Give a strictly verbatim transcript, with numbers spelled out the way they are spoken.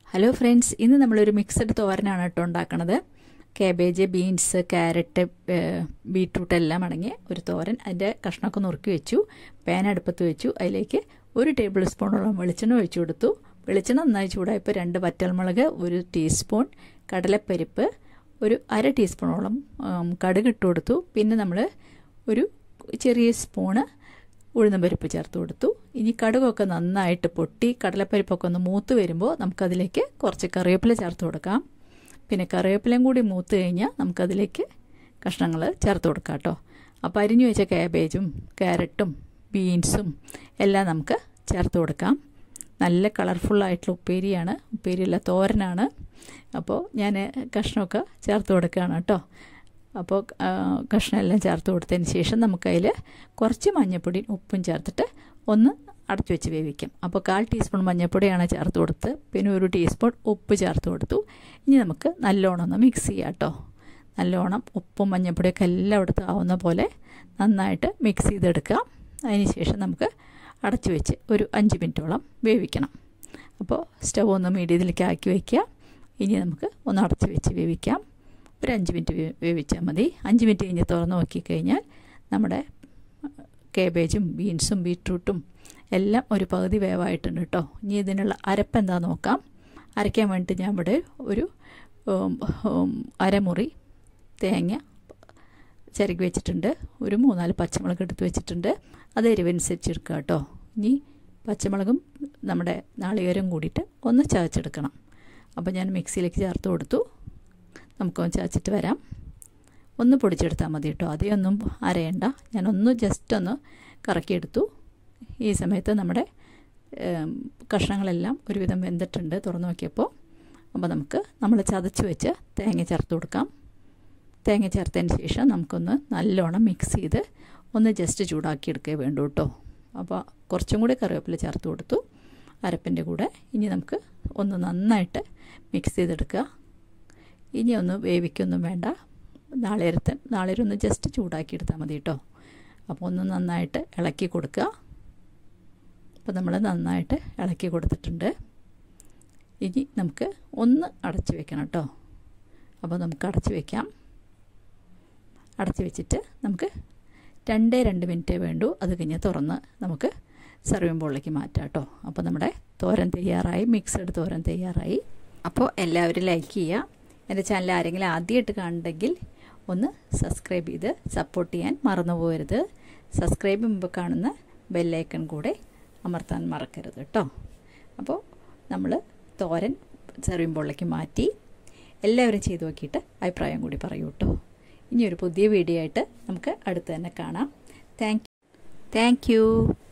Hello friends, ഇന്ന് നമ്മളൊരു mixed തോരനാണ് കേട്ടോ ഉണ്ടാക്കുന്നത്. കാബേജ്, ബീൻസ്, ക്യാരറ്റ്, ബീട്രൂട്ട് എല്ലാം അടങ്ങിയ ഒരു തോരൻ. അതിൻ്റെ കഷ്ണമൊക്കെ നുറുക്കി വെച്ചു. പാൻ അടുപ്പത്ത് വെച്ചു. അതിലേക്ക് ഒരു ടേബിൾ സ്പൂണോളം വെളിച്ചെണ്ണ ഒഴിച്ചു കൊടുത്തു. വെളിച്ചെണ്ണ നന്നായി ചൂടായപ്പോൾ രണ്ട് വറ്റൽമുളക്, ഒരു ടീസ്പൂൺ കടലപ്പരിപ്പ്, ഒരു അര ടീസ്പൂണോളം കടുക് ഇട്ട് കൊടുത്തു. പിന്നെ നമ്മൾ ഒരു ചെറിയ സ്പൂണ് ഉഴുന്നുപരിപ്പ് ചേർത്ത് കൊടുത്തു. ഇനി കടുകൊക്കെ നന്നായിട്ട് പൊട്ടി കടലപ്പരിപ്പൊക്കെ ഒന്ന് മൂത്ത് വരുമ്പോൾ നമുക്കതിലേക്ക് കുറച്ച് കറിവേപ്പില ചേർത്ത് കൊടുക്കാം. പിന്നെ കറിവേപ്പിലയും കൂടി മൂത്ത് കഴിഞ്ഞാൽ നമുക്കതിലേക്ക് കഷ്ണങ്ങൾ ചേർത്ത് കൊടുക്കാം കേട്ടോ. അപ്പോൾ അരിഞ്ഞു വെച്ച കാബേജും ക്യാരറ്റും ബീൻസും എല്ലാം നമുക്ക് ചേർത്ത് കൊടുക്കാം. നല്ല കളർഫുള്ളായിട്ടുള്ള ഉപ്പേരിയാണ്, ഉപ്പേരിയല്ല തോരനാണ്. അപ്പോൾ ഞാൻ കഷ്ണമൊക്കെ ചേർത്ത് കൊടുക്കുകയാണ് കേട്ടോ. അപ്പോൾ കഷ്ണമെല്ലാം ചേർത്ത് കൊടുത്തതിന് ശേഷം നമുക്കതിൽ കുറച്ച് മഞ്ഞൾപ്പൊടി ഉപ്പും ചേർത്തിട്ട് ഒന്ന് അടച്ചു വെച്ച് വേവിക്കാം. അപ്പോൾ കാൽ ടീസ്പൂൺ മഞ്ഞൾപ്പൊടിയാണ് ചേർത്ത് കൊടുത്ത്, പിന്നെ ഒരു ടീസ്പൂൺ ഉപ്പ് ചേർത്ത് കൊടുത്തു. ഇനി നമുക്ക് നല്ലോണം ഒന്ന് മിക്സ് ചെയ്യാം കേട്ടോ. നല്ലോണം ഉപ്പും മഞ്ഞൾപ്പൊടിയൊക്കെ എല്ലാം അവിടുത്തെ ആവുന്ന പോലെ നന്നായിട്ട് മിക്സ് ചെയ്തെടുക്കാം. അതിന് ശേഷം നമുക്ക് അടച്ചു വെച്ച് ഒരു അഞ്ച് മിനിറ്റോളം വേവിക്കണം. അപ്പോൾ സ്റ്റവ് ഒന്ന് മീഡിയത്തിലേക്ക് ആക്കി വയ്ക്കുക. ഇനി നമുക്ക് ഒന്ന് അടച്ചു വെച്ച് വേവിക്കാം. ഒരു അഞ്ച് മിനിറ്റ് വേവിച്ചാൽ മതി. അഞ്ച് മിനിറ്റ് കഴിഞ്ഞ് തുറന്ന് നോക്കിക്കഴിഞ്ഞാൽ നമ്മുടെ കാബേജും ബീൻസും ബീട്രൂട്ടും എല്ലാം ഒരു പകുതി വേവായിട്ടുണ്ട് കേട്ടോ. ഇനി ഇതിനുള്ള അരപ്പ് എന്താ നോക്കാം. അരയ്ക്കാൻ വേണ്ടിയിട്ട് ഞാൻ ഇവിടെ ഒരു അരമുറി തേങ്ങ ചിരകി വെച്ചിട്ടുണ്ട്. ഒരു മൂന്നാല് പച്ചമുളക് എടുത്ത് വെച്ചിട്ടുണ്ട്. അത് എരിവനുസരിച്ച് എടുക്കുക കേട്ടോ. ഇനി പച്ചമുളകും നമ്മുടെ നാളികേരം കൂടിയിട്ട് ഒന്ന് ചതച്ചെടുക്കണം. അപ്പോൾ ഞാൻ മിക്സിയിലേക്ക് ചേർത്ത് കൊടുത്തു. നമുക്കൊന്ന് ചതച്ചിട്ട് വരാം. ഒന്ന് പൊടിച്ചെടുത്താൽ മതി കേട്ടോ, അധികമൊന്നും അരയണ്ട. ഞാനൊന്ന് ജസ്റ്റ് ഒന്ന് കറക്കിയെടുത്തു. ഈ സമയത്ത് നമ്മുടെ കഷ്ണങ്ങളെല്ലാം ഒരുവിധം വെന്തിട്ടുണ്ട് തുറന്നു നോക്കിയപ്പോൾ. അപ്പോൾ നമുക്ക് നമ്മൾ ചതച്ച് വെച്ച് തേങ്ങ ചേർത്ത് കൊടുക്കാം. തേങ്ങ ചേർത്തതിന് ശേഷം നമുക്കൊന്ന് നല്ലോണം മിക്സ് ചെയ്ത് ഒന്ന് ജസ്റ്റ് ചൂടാക്കി എടുക്കേ വേണ്ടൂ കേട്ടോ. അപ്പോൾ കുറച്ചും കൂടി കറിവേപ്പില ചേർത്ത് കൊടുത്തു അരപ്പിൻ്റെ കൂടെ. ഇനി നമുക്ക് ഒന്ന് നന്നായിട്ട് മിക്സ് ചെയ്തെടുക്കുക. ഇനി ഒന്ന് വേവിക്കൊന്നും വേണ്ട. നാളേരത്തെ നാളേരം ഒന്ന് ജസ്റ്റ് ചൂടാക്കി എടുത്താൽ മതി കേട്ടോ. അപ്പോൾ ഒന്ന് നന്നായിട്ട് ഇളക്കി കൊടുക്കുക. അപ്പോൾ നമ്മൾ നന്നായിട്ട് ഇളക്കി കൊടുത്തിട്ടുണ്ട്. ഇനി നമുക്ക് ഒന്ന് അടച്ച് വെക്കണം കേട്ടോ. അപ്പോൾ നമുക്ക് അടച്ച് വെക്കാം. അടച്ച് വെച്ചിട്ട് നമുക്ക് രണ്ടേ രണ്ട് മിനിറ്റേ വേണ്ടൂ. അത് കഴിഞ്ഞ് തുറന്ന് നമുക്ക് സർവിംഗ് ബോളിലേക്ക് മാറ്റാം കേട്ടോ. അപ്പോൾ നമ്മുടെ തോരൻ തയ്യാറായി, മിക്സഡ് തോരൻ തയ്യാറായി. അപ്പോൾ എല്ലാവരും ലൈക്ക് ചെയ്യുക. എൻ്റെ ചാനൽ ആരെങ്കിലും ആദ്യമായിട്ട് കാണുന്നുണ്ടെങ്കിൽ ഒന്ന് സബ്സ്ക്രൈബ് ചെയ്ത് സപ്പോർട്ട് ചെയ്യാൻ മറന്നു പോകരുത്. സബ്സ്ക്രൈബ് ചെയ്യുമ്പോൾ കാണുന്ന ബെല്ലൈക്കൺ കൂടെ അമർത്താൻ മറക്കരുത് കേട്ടോ. അപ്പോൾ നമ്മൾ തോരൻ സർവിംഗ് ബോളിലേക്ക് മാറ്റി. എല്ലാവരും ചെയ്ത് നോക്കിയിട്ട് അഭിപ്രായം കൂടി പറയൂ കേട്ടോ. ഇനിയൊരു പുതിയ വീഡിയോ ആയിട്ട് നമുക്ക് അടുത്ത് തന്നെ കാണാം. Thank thank U.